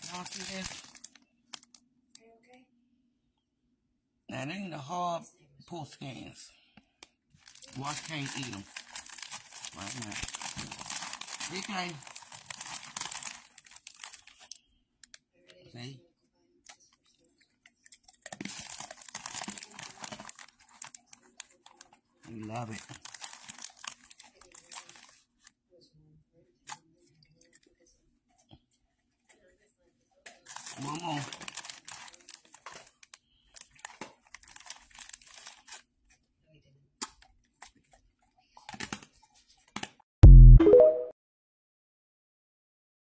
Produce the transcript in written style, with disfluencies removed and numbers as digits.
Y'all see this? Are you okay? Now, they ain't the hard pull skins. Wash can't eat them. Right now. He can't. See? We love it.